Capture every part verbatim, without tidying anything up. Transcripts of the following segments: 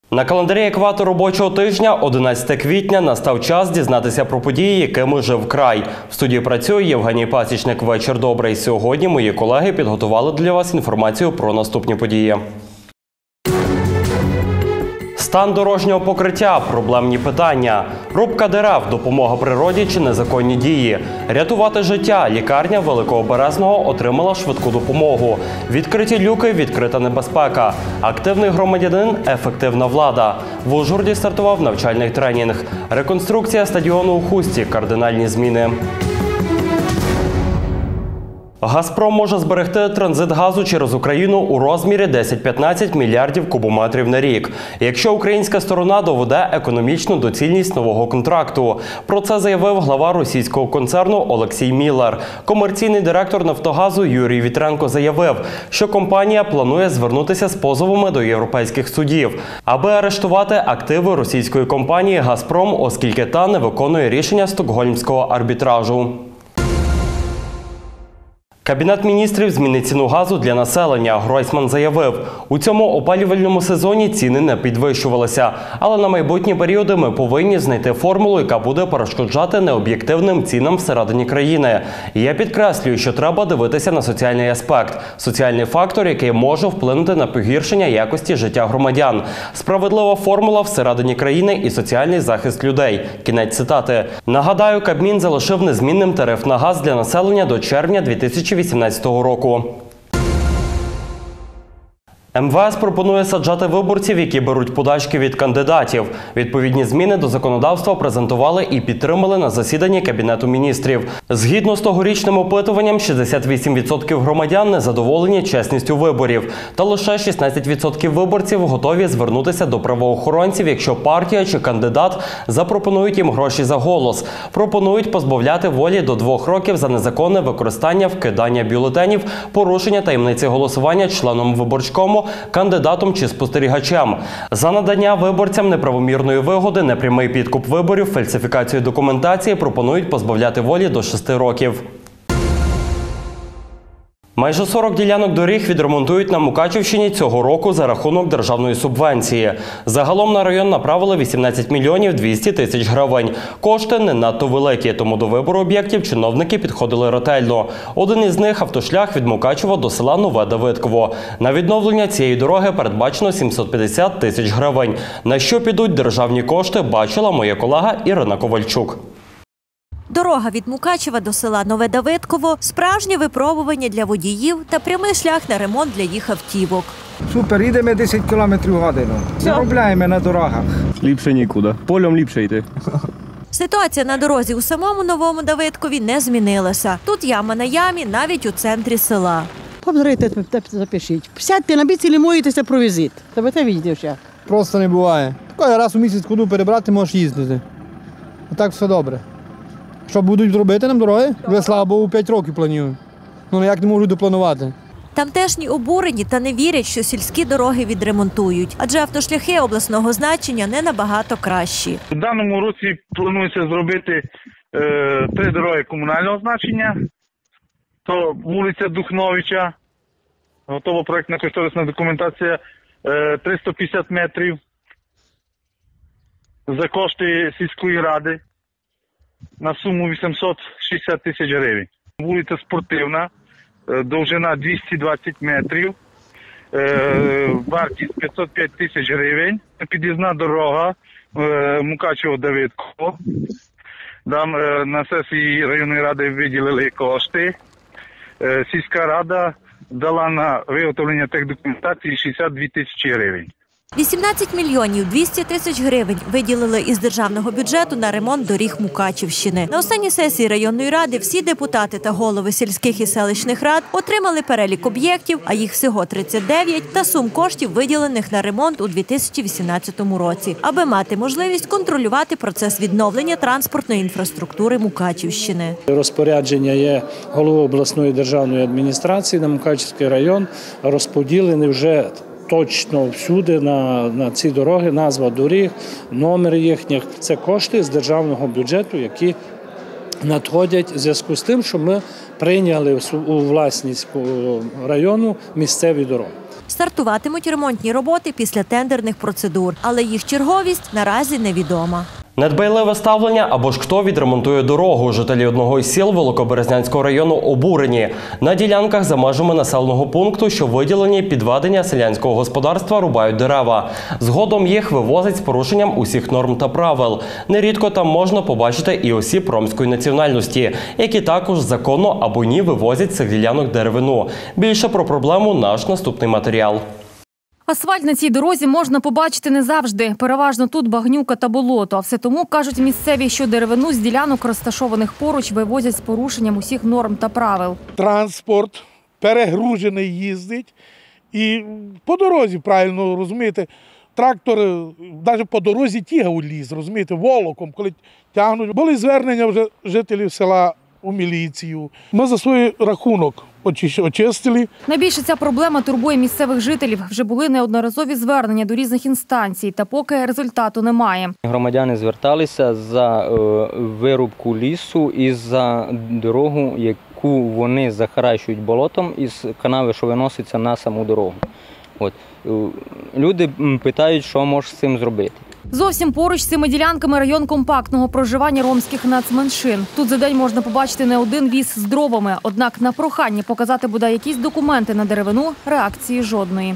На календарі екватор робочого тижня, одинадцяте квітня, настав час дізнатися про події, якими жив край. В студії працює Євгеній Пасічник. Вечір добрий. Сьогодні мої колеги підготували для вас інформацію про наступні події. Стан дорожнього покриття – проблемні питання. Рубка дерев – допомога природі чи незаконні дії. Рятувати життя – лікарня Великого Березного отримала швидку допомогу. Відкриті люки – відкрита небезпека. Активний громадянин – ефективна влада. В Ужгороді стартував навчальний тренінг. Реконструкція стадіону у Хусті – кардинальні зміни. «Газпром» може зберегти транзит газу через Україну у розмірі десять-п'ятнадцять мільярдів кубометрів на рік, якщо українська сторона доведе економічну доцільність нового контракту. Про це заявив глава російського концерну Олексій Міллер. Комерційний директор «Нафтогазу» Юрій Вітренко заявив, що компанія планує звернутися з позовами до європейських судів, аби арештувати активи російської компанії «Газпром», оскільки та не виконує рішення Стокгольмського арбітражу. Кабінет міністрів змінить ціну газу для населення. Гройсман заявив, у цьому опалювальному сезоні ціни не підвищувалися. Але на майбутні періоди ми повинні знайти формулу, яка буде перешкоджати необ'єктивним цінам всередині країни. І я підкреслюю, що треба дивитися на соціальний аспект. Соціальний фактор, який може вплинути на погіршення якості життя громадян. Справедлива формула всередині країни і соціальний захист людей. Кінець цитати. Нагадаю, Кабмін залишив незмінним тариф на газ для населення до червня дві тисячі вісімнадцятого року. ем ве ес пропонує саджати виборців, які беруть подачки від кандидатів. Відповідні зміни до законодавства презентували і підтримали на засіданні Кабінету міністрів. Згідно з тогорічним опитуванням, шістдесят вісім відсотків громадян незадоволені чесністю виборів. Та лише шістнадцять відсотків виборців готові звернутися до правоохоронців, якщо партія чи кандидат запропонують їм гроші за голос. Пропонують позбавляти волі до двох років за незаконне використання вкидання бюлетенів, порушення таємниці голосування членом виборчкому, кандидатом чи спостерігачем. За надання виборцям неправомірної вигоди, непрямий підкуп виборів, фальсифікацію документації пропонують позбавляти волі до шести років. Майже сорок ділянок доріг відремонтують на Мукачівщині цього року за рахунок державної субвенції. Загалом на район направили вісімнадцять мільйонів двісті тисяч гривень. Кошти не надто великі, тому до вибору об'єктів чиновники підходили ретельно. Один із них – автошлях від Мукачева до села Нове Давидково. На відновлення цієї дороги передбачено сімсот п'ятдесят тисяч гривень. На що підуть державні кошти, бачила моя колега Ірина Ковальчук. Дорога від Мукачева до села Нове Давидково – справжнє випробування для водіїв та прямий шлях на ремонт для їх автівок. Супер, їдемо десять кілометрів в годину. Заробляємо на дорогах. Ліпше нікуди. Полем ліпше йти. Ситуація на дорозі у самому Новому Давидкові не змінилася. Тут яма на ямі навіть у центрі села. Поберете, запишіть. Сядьте на біці, лімуєтеся, провізит. Тебе те відео. Просто не буває. Коли раз у місяць ходу перебрати, можеш їздити. А так все добре. Що будуть робити нам дороги? Вже, слава Богу, п'ять років планую. Ну, як не можуть допланувати. Тамтешні обурені та не вірять, що сільські дороги відремонтують, адже автошляхи обласного значення не набагато кращі. У даному році планується зробити е, три дороги комунального значення. То вулиця Духновича, готова проєктно-кошторисна документація, е, триста п'ятдесят метрів за кошти сільської ради на суму вісімсот шістдесят тисяч гривень. Вулиця Спортивна, довжина двісті двадцять метрів, вартість п'ятсот п'ять тисяч гривень. Під'їзна дорога Мукачево-Давидково. Там на сесії районної ради виділили кошти. Сільська рада дала на виготовлення техдокументації шістдесят дві тисячі гривень. вісімнадцять мільйонів двісті тисяч гривень виділили із державного бюджету на ремонт доріг Мукачівщини. На останній сесії районної ради всі депутати та голови сільських і селищних рад отримали перелік об'єктів, а їх всього тридцять дев'ять, та сум коштів, виділених на ремонт у дві тисячі вісімнадцятому році, аби мати можливість контролювати процес відновлення транспортної інфраструктури Мукачівщини. Розпорядження є голови обласної державної адміністрації на Мукачівський район, розподілені вже точно всюди на, на ці дороги, назва доріг, номер їхніх. Це кошти з державного бюджету, які надходять в зв'язку з тим, що ми прийняли у власність району місцеві дороги. Стартуватимуть ремонтні роботи після тендерних процедур, але їх черговість наразі невідома. Недбайливе ставлення або ж хто відремонтує дорогу. Жителі одного із сіл Великоберезнянського району обурені. На ділянках за межами населеного пункту, що виділені під ведення селянського господарства, рубають дерева. Згодом їх вивозять з порушенням усіх норм та правил. Нерідко там можна побачити і осіб ромської національності, які також законно або ні вивозять з цих ділянок деревину. Більше про проблему наш наступний матеріал. Асфальт на цій дорозі можна побачити не завжди. Переважно тут багнюка та болото. А все тому, кажуть місцеві, що деревину з ділянок, розташованих поруч, вивозять з порушенням усіх норм та правил. Транспорт перегружений їздить і по дорозі, правильно розумієте, трактор навіть по дорозі тягав ліс, розумієте, волоком, коли тягнуть. Були звернення вже жителів села у міліцію. Ми за свій рахунок очистили. Найбільше ця проблема турбує місцевих жителів. Вже були неодноразові звернення до різних інстанцій, та поки результату немає. Громадяни зверталися за вирубку лісу і за дорогу, яку вони захаращують болотом із канави, що виноситься на саму дорогу. От. Люди питають, що може з цим зробити. Зовсім поруч з цими ділянками район компактного проживання ромських нацменшин. Тут за день можна побачити не один віз з дровами. Однак на прохання показати бодай якісь документи на деревину реакції жодної.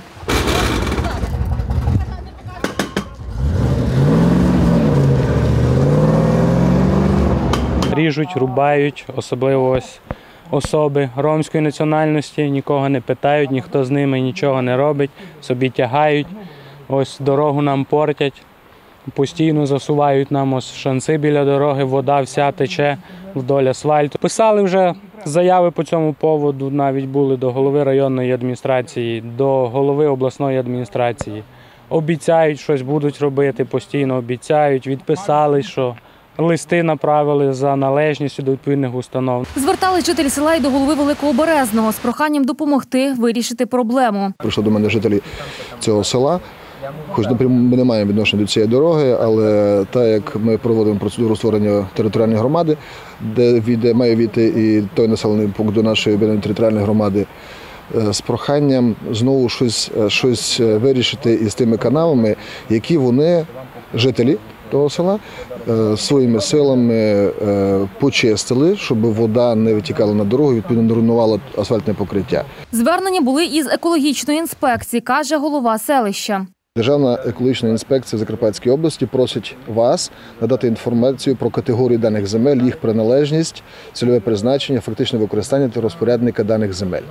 Ріжуть, рубають, особливо ось особи ромської національності, нікого не питають, ніхто з ними нічого не робить, собі тягають, ось дорогу нам портять. Постійно засувають нам ось шанси біля дороги, вода вся тече вдоль асфальту. Писали вже заяви по цьому поводу, навіть були до голови районної адміністрації, до голови обласної адміністрації. Обіцяють, щось будуть робити, постійно обіцяють, відписали, що листи направили за належністю до відповідних установ. Звертались жителі села й до голови Великого Березного з проханням допомогти вирішити проблему. Прийшли до мене жителі цього села. Хоч напряму ми не маємо відношення до цієї дороги, але так як ми проводимо процедуру створення територіальної громади, де війде, має війти і той населений пункт до нашої територіальної громади, з проханням знову щось, щось вирішити із тими канавами, які вони, жителі того села, своїми силами почистили, щоб вода не витікала на дорогу, відповідно не руйнувала асфальтне покриття. Звернення були із екологічної інспекції, каже голова селища. Державна екологічна інспекція в Закарпатській області просить вас надати інформацію про категорії даних земель, їх приналежність, цільове призначення, фактичне використання та розпорядника даних земель.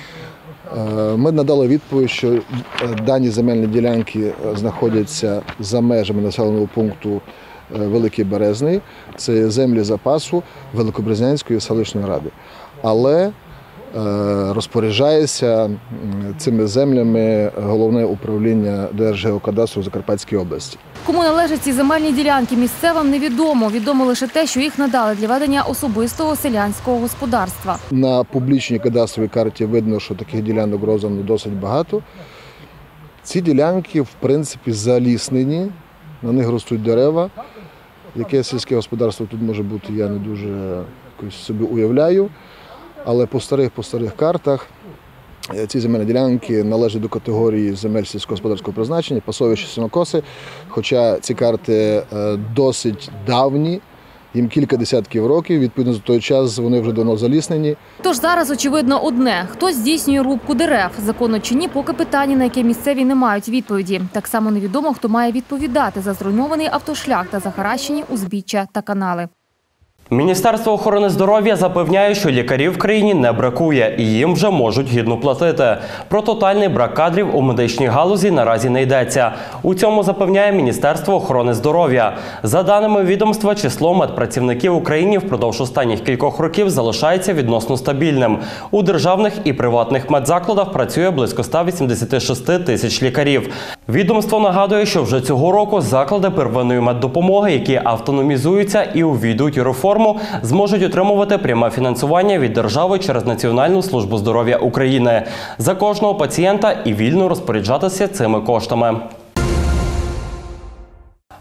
Ми надали відповідь, що дані земельні ділянки знаходяться за межами населеного пункту Великий Березний, це землі запасу Великоберезнянської селищної ради. Але розпоряджається цими землями Головне управління Держгеокадастру в Закарпатській області. Кому належать ці земельні ділянки, місцевим невідомо. Відомо лише те, що їх надали для ведення особистого селянського господарства. На публічній кадастровій карті видно, що таких ділянок роздано досить багато. Ці ділянки, в принципі, заліснені, на них ростуть дерева. Яке сільське господарство тут може бути, я не дуже якось собі уявляю. Але по старих, по старих картах ці земельні ділянки належать до категорії земель сільськогосподарського призначення, пасовища, сінокоси, хоча ці карти досить давні, їм кілька десятків років, відповідно за той час вони вже давно заліснені. Тож зараз очевидно одне – хто здійснює рубку дерев, законно чи ні, поки питання, на яке місцеві не мають відповіді. Так само невідомо, хто має відповідати за зруйнований автошлях та захаращені узбіччя та канали. Міністерство охорони здоров'я запевняє, що лікарів в країні не бракує і їм вже можуть гідно платити. Про тотальний брак кадрів у медичній галузі наразі не йдеться. У цьому запевняє Міністерство охорони здоров'я. За даними відомства, число медпрацівників в Україні впродовж останніх кількох років залишається відносно стабільним. У державних і приватних медзакладах працює близько ста вісімдесяти шести тисяч лікарів. Відомство нагадує, що вже цього року заклади первинної меддопомоги, які автономізуються і увійдуть у реформу, зможуть отримувати пряме фінансування від держави через Національну службу здоров'я України за кожного пацієнта і вільно розпоряджатися цими коштами.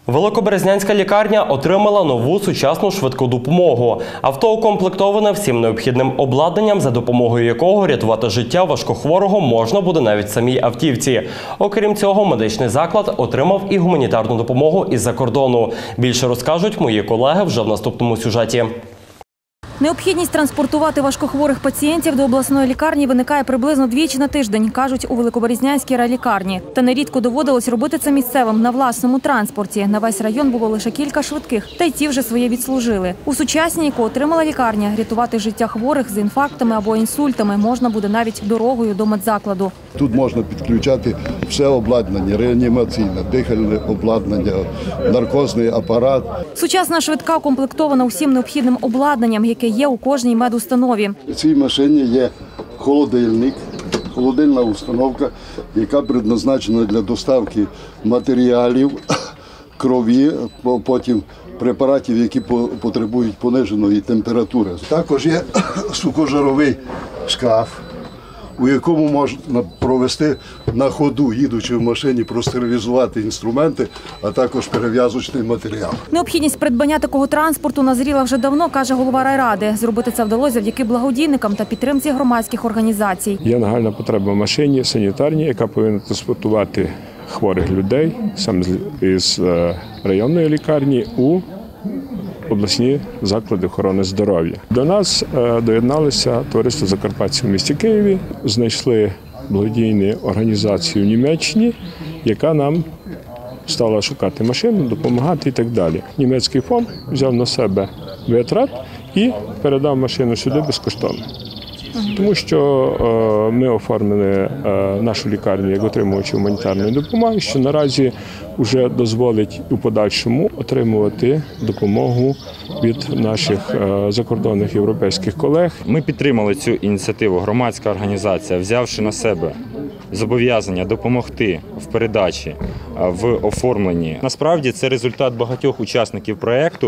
Великоберезнянська лікарня отримала нову сучасну швидку допомогу. Авто укомплектоване всім необхідним обладнанням, за допомогою якого рятувати життя важкохворого можна буде навіть в самій автівці. Окрім цього, медичний заклад отримав і гуманітарну допомогу із-за кордону. Більше розкажуть мої колеги вже в наступному сюжеті. Необхідність транспортувати важкохворих пацієнтів до обласної лікарні виникає приблизно двічі на тиждень, кажуть у Великоберезнянській райлікарні. Та нерідко доводилось робити це місцевим на власному транспорті. На весь район було лише кілька швидких, та й ті вже своє відслужили. У сучасній, яку отримала лікарня, рятувати життя хворих з інфарктами або інсультами можна буде навіть дорогою до медзакладу. Тут можна підключати все обладнання, реанімаційне, дихальне обладнання, наркозний апарат. Сучасна швидка укомплектована усім необхідним обладнанням, яке є у кожній медустанові. У цій машині є холодильник, холодильна установка, яка предназначена для доставки матеріалів, крові, потім препаратів, які потребують пониженої температури. Також є сухожаровий шкаф, у якому можна провести на ходу, їдучи в машині, простерилізувати інструменти, а також перев'язочний матеріал. Необхідність придбання такого транспорту назріла вже давно, каже голова райради. Зробити це вдалося завдяки благодійникам та підтримці громадських організацій. Є нагальна потреба в машині санітарній, яка повинна транспортувати хворих людей саме із районної лікарні у обласні заклади охорони здоров'я. До нас доєдналися товариство закарпатців в місті Києві, знайшли благодійну організацію в Німеччині, яка нам стала шукати машину, допомагати і так далі. Німецький фонд взяв на себе витрат і передав машину сюди безкоштовно. Тому що ми оформили нашу лікарню як отримувачі гуманітарної допомоги, що наразі вже дозволить у подальшому отримувати допомогу від наших закордонних європейських колег. Ми підтримали цю ініціативу. Громадська організація, взявши на себе зобов'язання допомогти в передачі, в оформленні. Насправді це результат багатьох учасників проєкту,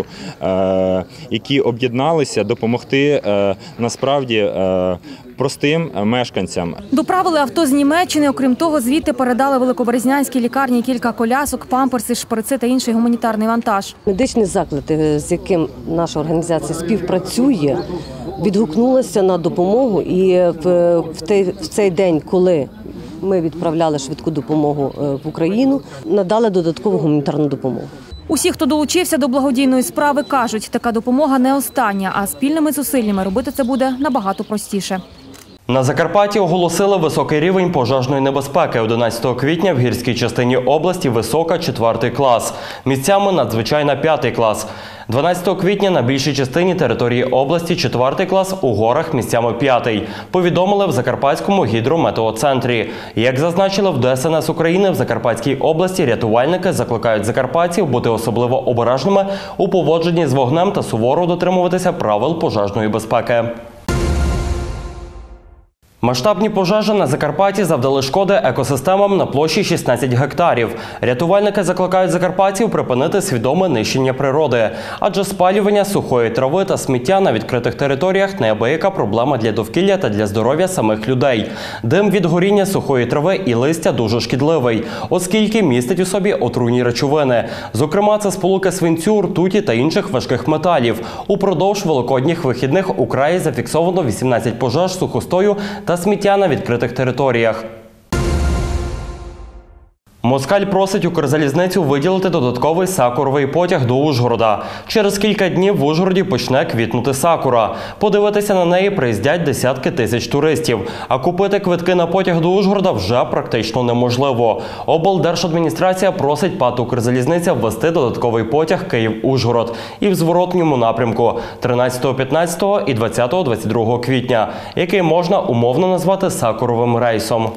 які об'єдналися допомогти насправді простим мешканцям. Доправили авто з Німеччини, окрім того, звідти передали Великоберезнянській лікарні кілька колясок, памперси, шприци та інший гуманітарний вантаж. Медичний заклад, з яким наша організація співпрацює, відгукнулася на допомогу, і в цей день, коли ми відправляли швидку допомогу в Україну, надали додаткову гуманітарну допомогу. Усі, хто долучився до благодійної справи, кажуть, така допомога не остання, а спільними зусиллями робити це буде набагато простіше. На Закарпатті оголосили високий рівень пожежної небезпеки. одинадцятого квітня в гірській частині області висока четвертий клас. Місцями надзвичайна п'ятий клас. дванадцятого квітня на більшій частині території області четвертий клас, у горах місцями п'ятий. Повідомили в Закарпатському гідрометеоцентрі. Як зазначили в Д С Н С України, в Закарпатській області рятувальники закликають закарпатців бути особливо обережними у поводженні з вогнем та суворо дотримуватися правил пожежної безпеки. Масштабні пожежі на Закарпатті завдали шкоди екосистемам на площі шістнадцять гектарів. Рятувальники закликають закарпатців припинити свідоме нищення природи. Адже спалювання сухої трави та сміття на відкритих територіях – неабияка проблема для довкілля та для здоров'я самих людей. Дим від горіння сухої трави і листя дуже шкідливий, оскільки містить у собі отруйні речовини. Зокрема, це сполуки свинцю, ртуті та інших важких металів. Упродовж великодніх вихідних у краї зафіксовано вісімнадцять пожеж сухостою та сміття на відкритих територіях. Москаль просить Укрзалізницю виділити додатковий сакуровий потяг до Ужгорода. Через кілька днів в Ужгороді почне квітнути сакура. Подивитися на неї приїздять десятки тисяч туристів. А купити квитки на потяг до Ужгорода вже практично неможливо. Облдержадміністрація просить ПАТ «Укрзалізниця» ввести додатковий потяг Київ-Ужгород і в зворотньому напрямку тринадцятого, п'ятнадцятого і двадцятого, двадцять другого квітня, який можна умовно назвати сакуровим рейсом.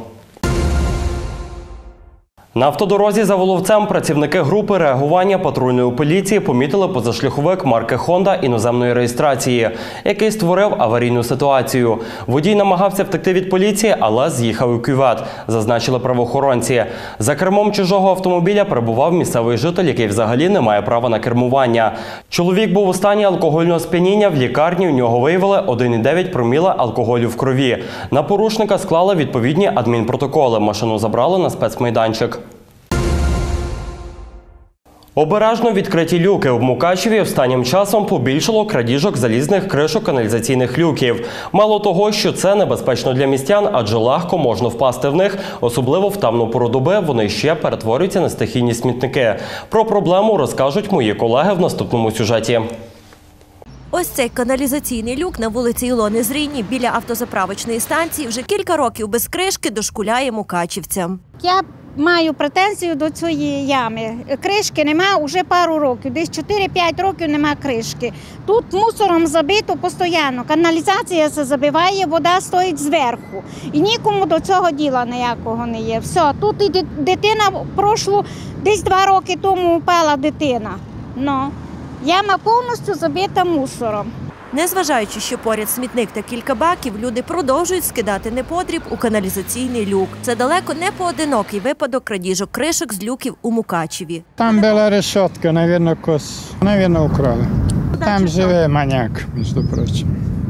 На автодорозі за Воловцем працівники групи реагування патрульної поліції помітили позашляховик марки «Хонда» іноземної реєстрації, який створив аварійну ситуацію. Водій намагався втекти від поліції, але з'їхав у кювет, зазначили правоохоронці. За кермом чужого автомобіля перебував місцевий житель, який взагалі не має права на кермування. Чоловік був у стані алкогольного сп'яніння, в лікарні у нього виявили один цілих дев'ять проміла алкоголю в крові. На порушника склали відповідні адмінпротоколи, машину забрали на спецмайданчик. Обережно відкриті люки. В Мукачеві останнім часом побільшало крадіжок залізних кришок каналізаційних люків. Мало того, що це небезпечно для містян, адже легко можна впасти в них, особливо в темну пору доби вони ще перетворюються на стихійні смітники. Про проблему розкажуть мої колеги в наступному сюжеті. Ось цей каналізаційний люк на вулиці Ілони Зрійні біля автозаправочної станції вже кілька років без кришки дошкуляє мукачівцям. Я маю претензію до цієї ями. Кришки нема вже пару років, десь чотири-п'ять років нема кришки. Тут мусором забито постійно, каналізація це забиває, вода стоїть зверху. І нікому до цього діла ніякого не є. Все, тут і дитина прошлу, десь два роки тому упала дитина. Ну, яма повністю забита мусором. Незважаючи, що поряд смітник та кілька баків, люди продовжують скидати непотріб у каналізаційний люк. Це далеко не поодинокий випадок крадіжок кришок з люків у Мукачеві. Там була решетка, мабуть, кос, мабуть, украли. Там живе маняк, між прочим.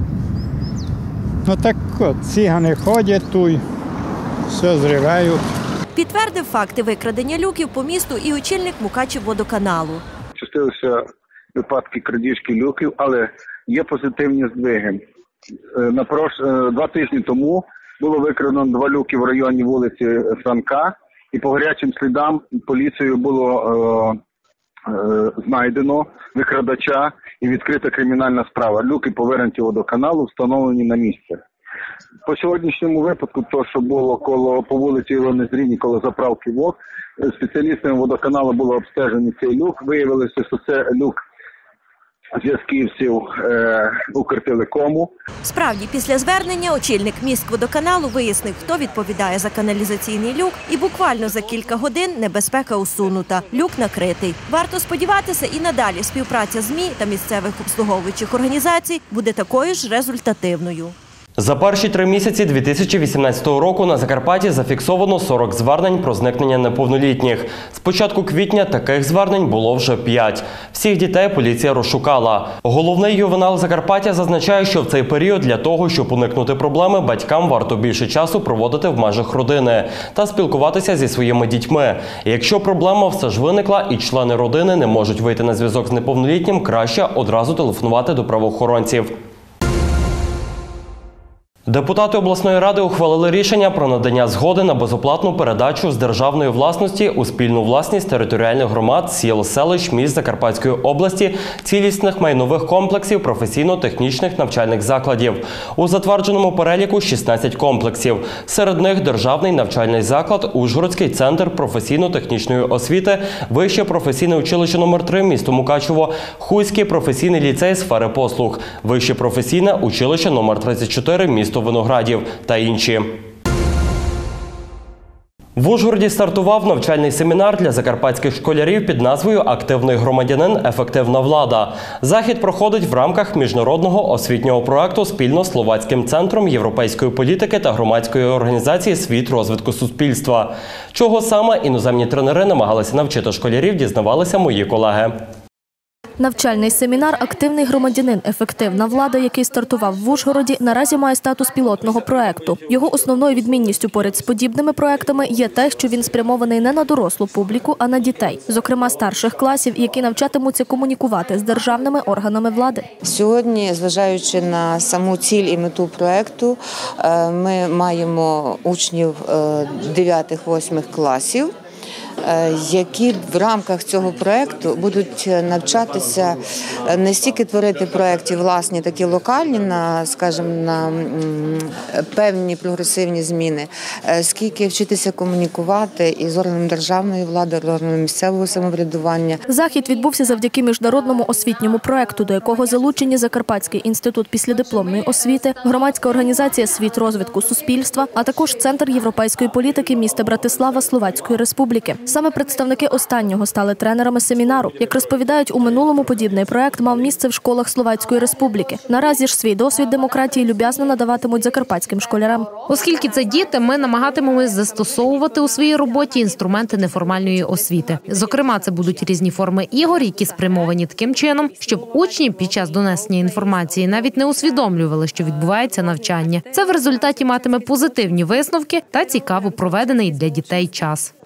Ну так от, цигани ходять тут, все зривають. Підтвердив факти викрадення люків по місту і очільник Мукачевводоканалу. Частилися випадки крадіжки люків, але є позитивні здвиги. На прош... Два тижні тому було викрадено два люки в районі вулиці Франка, і по гарячим слідам поліцією було е... Е... знайдено викрадача і відкрита кримінальна справа. Люки повернуті водоканалу, встановлені на місці. По сьогоднішньому випадку, то, що було коло, по вулиці Ілони Зрійні, коло заправки ВОК, спеціалістами водоканалу було обстежений цей люк. Виявилося, що це люк зв'язківців е, Укртелекому. Справді, після звернення очільник міськводоканалу вияснив, хто відповідає за каналізаційний люк, і буквально за кілька годин небезпека усунута. Люк накритий. Варто сподіватися, і надалі співпраця ЗМІ та місцевих обслуговуючих організацій буде такою ж результативною. За перші три місяці дві тисячі вісімнадцятого року на Закарпатті зафіксовано сорок звернень про зникнення неповнолітніх. З початку квітня таких звернень було вже п'ять. Всіх дітей поліція розшукала. Головний ювенал Закарпаття зазначає, що в цей період для того, щоб уникнути проблеми, батькам варто більше часу проводити в межах родини та спілкуватися зі своїми дітьми. Якщо проблема все ж виникла і члени родини не можуть вийти на зв'язок з неповнолітнім, краще одразу телефонувати до правоохоронців. Депутати обласної ради ухвалили рішення про надання згоди на безоплатну передачу з державної власності у спільну власність територіальних громад, сіл, селищ, міст Закарпатської області, цілісних майнових комплексів професійно-технічних навчальних закладів. У затвердженому переліку шістнадцять комплексів. Серед них державний навчальний заклад, Ужгородський центр професійно-технічної освіти, Вище професійне училище номер три місто Мукачево, Хуський професійний ліцей сфери послуг, Вище професійне училище номер тридцять чотири місто Виноградів та інші. В Ужгороді стартував навчальний семінар для закарпатських школярів під назвою «Активний громадянин. Ефективна влада». Захід проходить в рамках міжнародного освітнього проекту спільно з Словацьким центром європейської політики та громадської організації «Світ розвитку суспільства». Чого саме іноземні тренери намагалися навчити школярів, дізнавалися мої колеги. Навчальний семінар «Активний громадянин. Ефективна влада», який стартував в Ужгороді, наразі має статус пілотного проекту. Його основною відмінністю поряд з подібними проектами є те, що він спрямований не на дорослу публіку, а на дітей, зокрема старших класів, які навчатимуться комунікувати з державними органами влади. Сьогодні, зважаючи на саму ціль і мету проекту, ми маємо учнів дев'ятих-восьмих класів, які в рамках цього проєкту будуть навчатися не стільки творити проєкти власні, такі локальні, на, скажімо, на певні прогресивні зміни, скільки вчитися комунікувати із органами державної влади, органами місцевого самоврядування. Захід відбувся завдяки міжнародному освітньому проєкту, до якого залучені Закарпатський інститут післядипломної освіти, громадська організація «Світ розвитку суспільства», а також Центр європейської політики міста Братислава Словацької Республіки. Саме представники останнього стали тренерами семінару. Як розповідають, у минулому подібний проект мав місце в школах Словацької Республіки. Наразі ж свій досвід демократії люб'язно надаватимуть закарпатським школярам. Оскільки це діти, ми намагатимемось застосовувати у своїй роботі інструменти неформальної освіти. Зокрема, це будуть різні форми ігор, які спрямовані таким чином, щоб учні під час донесення інформації навіть не усвідомлювали, що відбувається навчання. Це в результаті матиме позитивні висновки та цікаво проведений для дітей час.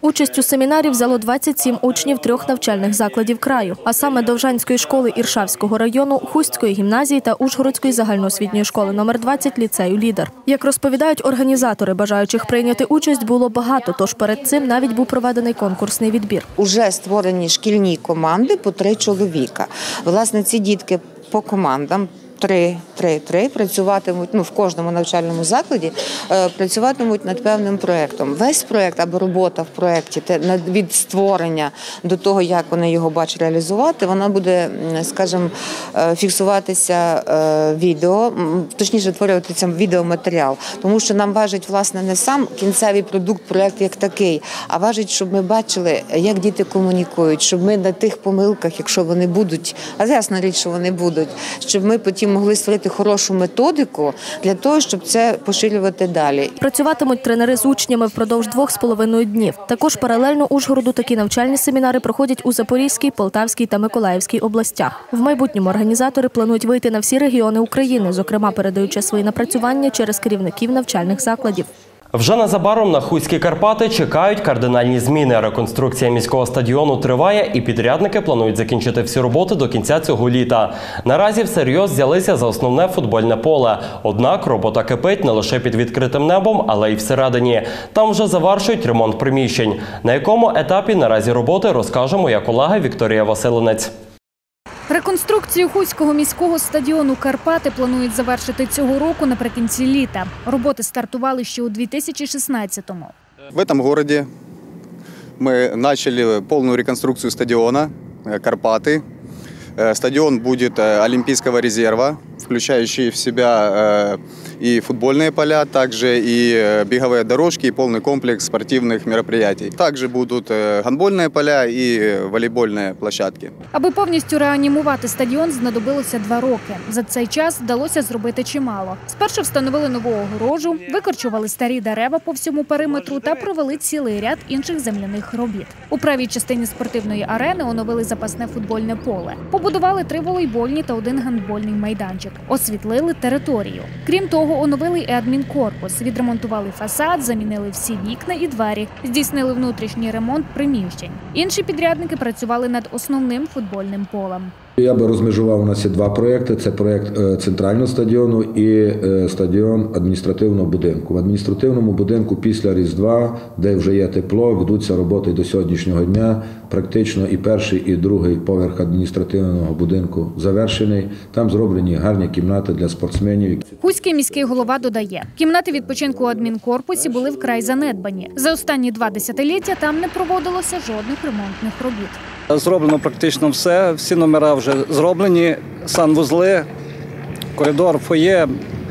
Участь у семінарі взяло двадцять сім учнів трьох навчальних закладів краю, а саме Довжанської школи Іршавського району, Хустської гімназії та Ужгородської загальноосвітньої школи номер двадцять ліцею «Лідер». Як розповідають організатори, бажаючих прийняти участь було багато, тож перед цим навіть був проведений конкурсний відбір. Уже створені шкільні команди по три чоловіка. Власне, ці дітки по командам три, три, три працюватимуть, ну, в кожному навчальному закладі е, працюватимуть над певним проєктом. Весь проєкт або робота в проєкті те, від створення до того, як вони його бачать реалізувати, вона буде, скажімо, фіксуватися е, відео, точніше, створюватися відеоматеріал. Тому що нам важить, власне, не сам кінцевий продукт проєкту як такий, а важить, щоб ми бачили, як діти комунікують, щоб ми на тих помилках, якщо вони будуть, а ясна річ, що вони будуть, щоб ми потім могли створити хорошу методику для того, щоб це поширювати далі. Працюватимуть тренери з учнями впродовж двох з половиною днів. Також паралельно Ужгороду такі навчальні семінари проходять у Запорізькій, Полтавській та Миколаївській областях. В майбутньому організатори планують вийти на всі регіони України, зокрема передаючи свої напрацювання через керівників навчальних закладів. Вже незабаром на Хуські Карпати чекають кардинальні зміни. Реконструкція міського стадіону триває і підрядники планують закінчити всі роботи до кінця цього літа. Наразі всерйоз взялися за основне футбольне поле. Однак робота кипить не лише під відкритим небом, але й всередині. Там вже завершують ремонт приміщень. На якому етапі наразі роботи, розкаже моя колега Вікторія Василинець. Реконструкцію Хуського міського стадіону «Карпати» планують завершити цього року наприкінці літа. Роботи стартували ще у дві тисячі шістнадцятому. В этом городе мы начали полную реконструкцию стадиона «Карпаты». Стадион будет олимпийского резерва, включающий в себя и футбольные поля, также и беговые дорожки, и полный комплекс спортивных мероприятий. Также будут гандбольные поля и волейбольные площадки. Аби повністю реанімувати стадіон, знадобилося два роки. За цей час вдалося зробити чимало. Спершу встановили нову огорожу, викорчували старі дерева по всьому периметру та провели цілий ряд інших земляних робіт. У правій частині спортивної арени оновили запасне футбольне поле. Побудували три волейбольні та один гандбольний майданчик. Освітлили територію. Крім того, оновили і адмінкорпус, відремонтували фасад, замінили всі вікна і двері, здійснили внутрішній ремонт приміщень. Інші підрядники працювали над основним футбольним полем. Я би розмежував, у нас є два проєкти. Це проєкт центрального стадіону і стадіон адміністративного будинку. В адміністративному будинку після Різдва, де вже є тепло, ведуться роботи до сьогоднішнього дня. Практично і перший, і другий поверх адміністративного будинку завершений. Там зроблені гарні кімнати для спортсменів. Хуський міський голова додає, кімнати відпочинку у адмінкорпусі були вкрай занедбані. За останні два десятиліття там не проводилося жодних ремонтних робіт. Зроблено практично все, всі номера вже зроблені, санвузли, коридор, фоє,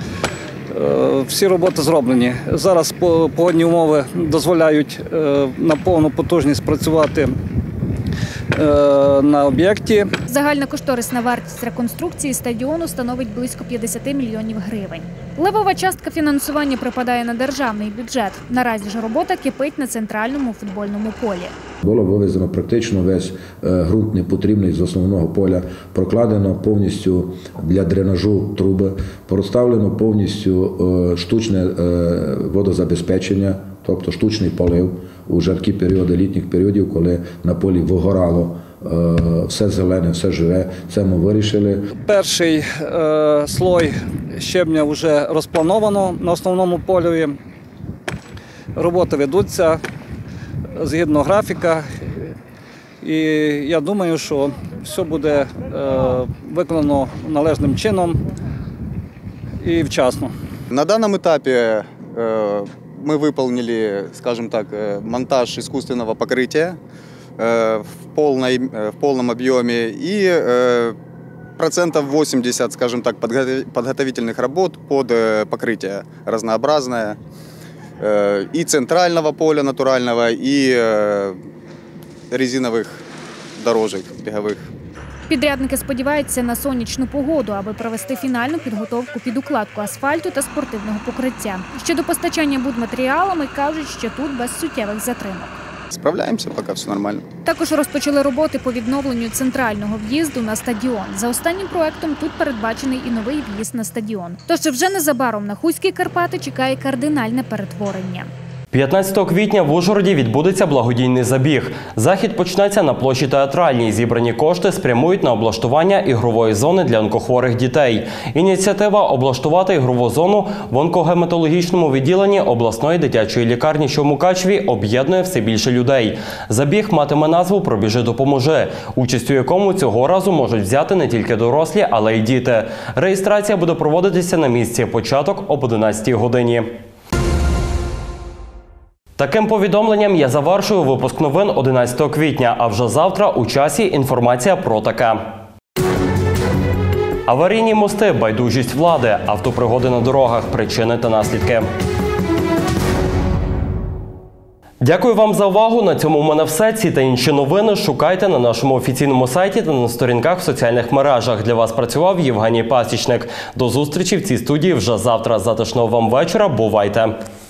всі роботи зроблені. Зараз погодні умови дозволяють на повну потужність працювати на об'єкті. Загальна кошторисна вартість реконструкції стадіону становить близько п'ятдесят мільйонів гривень. Левова частка фінансування припадає на державний бюджет. Наразі ж робота кипить на центральному футбольному полі. Було вивезено практично весь ґрунт непотрібний з основного поля, прокладено повністю для дренажу труби, розставлено повністю штучне водозабезпечення, тобто штучний полив у жаркі періоди, літніх періодів, коли на полі вигорало все зелене, все живе. Це ми вирішили. Перший е, слой щебня вже розплановано на основному полі. Роботи ведуться згідно графіка. І я думаю, що все буде е, виконано належним чином і вчасно. На данном этапе э, мы выполнили, скажем так, монтаж искусственного покрытия э, в, полной, в полном объеме и э, процентов восемьдесят, скажем так, подготовительных работ под покрытие разнообразное э, и центрального поля натурального, и э, резиновых дорожек беговых. Підрядники сподіваються на сонячну погоду, аби провести фінальну підготовку під укладку асфальту та спортивного покриття. Щодо постачання будматеріалами, кажуть, що тут без суттєвих затримок. Справляємося, поки все нормально. Також розпочали роботи по відновленню центрального в'їзду на стадіон. За останнім проектом тут передбачений і новий в'їзд на стадіон. Тож вже незабаром на Хуські Карпати чекає кардинальне перетворення. п'ятнадцятого квітня в Ужгороді відбудеться благодійний забіг. Захід почнеться на площі Театральній. Зібрані кошти спрямують на облаштування ігрової зони для онкохворих дітей. Ініціатива облаштувати ігрову зону в онкогематологічному відділенні обласної дитячої лікарні, що в Мукачеві, об'єднує все більше людей. Забіг матиме назву «Пробіжи, допоможи», участь у якому цього разу можуть взяти не тільки дорослі, але й діти. Реєстрація буде проводитися на місці. Початок об одинадцятій годині. Таким повідомленням я завершую випуск новин одинадцятого квітня, а вже завтра у часі інформація про таке. Аварійні мости, байдужість влади, автопригоди на дорогах, причини та наслідки. Дякую вам за увагу. На цьому в мене все. Ці та інші новини шукайте на нашому офіційному сайті та на сторінках в соціальних мережах. Для вас працював Євгеній Пасічник. До зустрічі в цій студії вже завтра. Затишного вам вечора. Бувайте!